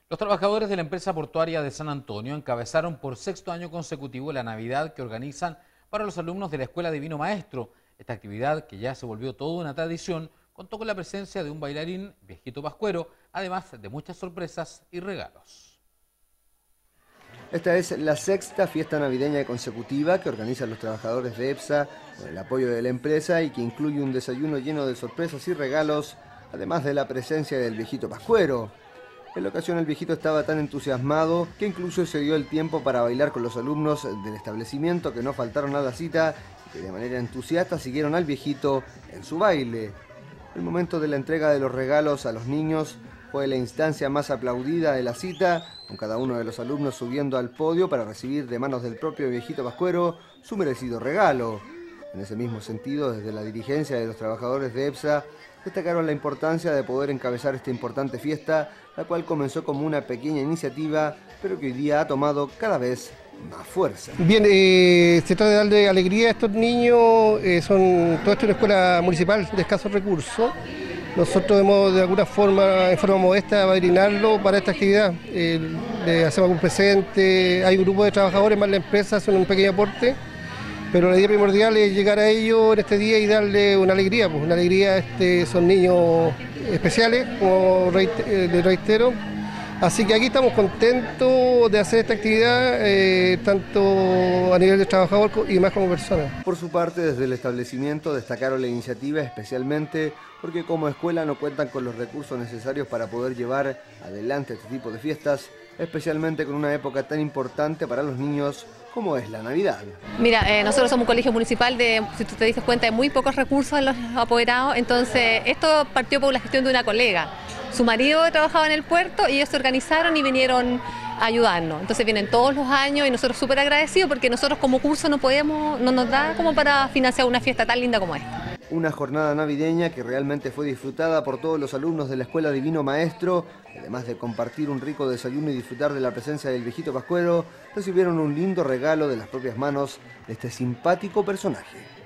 Los trabajadores de la empresa portuaria de San Antonio encabezaron por sexto año consecutivo la Navidad que organizan para los alumnos de la Escuela Divino Maestro. Esta actividad, que ya se volvió toda una tradición, contó con la presencia de un bailarín, Viejito Pascuero, además de muchas sorpresas y regalos. Esta es la sexta fiesta navideña consecutiva que organizan los trabajadores de EPSA con el apoyo de la empresa y que incluye un desayuno lleno de sorpresas y regalos, además de la presencia del Viejito Pascuero. En la ocasión el viejito estaba tan entusiasmado que incluso se dio el tiempo para bailar con los alumnos del establecimiento que no faltaron a la cita y que de manera entusiasta siguieron al viejito en su baile. El momento de la entrega de los regalos a los niños fue la instancia más aplaudida de la cita, con cada uno de los alumnos subiendo al podio para recibir de manos del propio Viejito Pascuero su merecido regalo. En ese mismo sentido, desde la dirigencia de los trabajadores de EPSA, destacaron la importancia de poder encabezar esta importante fiesta, la cual comenzó como una pequeña iniciativa, pero que hoy día ha tomado cada vez más fuerza. Bien, se trata de darle alegría a estos niños, todo esto es una escuela municipal de escasos recursos. Nosotros hemos de alguna forma, en forma modesta, apadrinarlo para esta actividad. Le hacemos algún presente, hay un grupo de trabajadores más la empresa, hacen un pequeño aporte, pero la idea primordial es llegar a ellos en este día y darle una alegría. Pues una alegría, son niños especiales, como les reitero. Así que aquí estamos contentos de hacer esta actividad, tanto a nivel de trabajador y más como persona. Por su parte, desde el establecimiento destacaron la iniciativa especialmente porque como escuela no cuentan con los recursos necesarios para poder llevar adelante este tipo de fiestas, especialmente con una época tan importante para los niños como es la Navidad. Mira, nosotros somos un colegio municipal de, si tú te diste cuenta, de muy pocos recursos en los apoderados, entonces esto partió por la gestión de una colega. Su marido trabajaba en el puerto y ellos se organizaron y vinieron a ayudarnos. Entonces vienen todos los años y nosotros súper agradecidos porque nosotros como curso no nos da como para financiar una fiesta tan linda como esta. Una jornada navideña que realmente fue disfrutada por todos los alumnos de la Escuela Divino Maestro, además de compartir un rico desayuno y disfrutar de la presencia del Viejito Pascuero, recibieron un lindo regalo de las propias manos de este simpático personaje.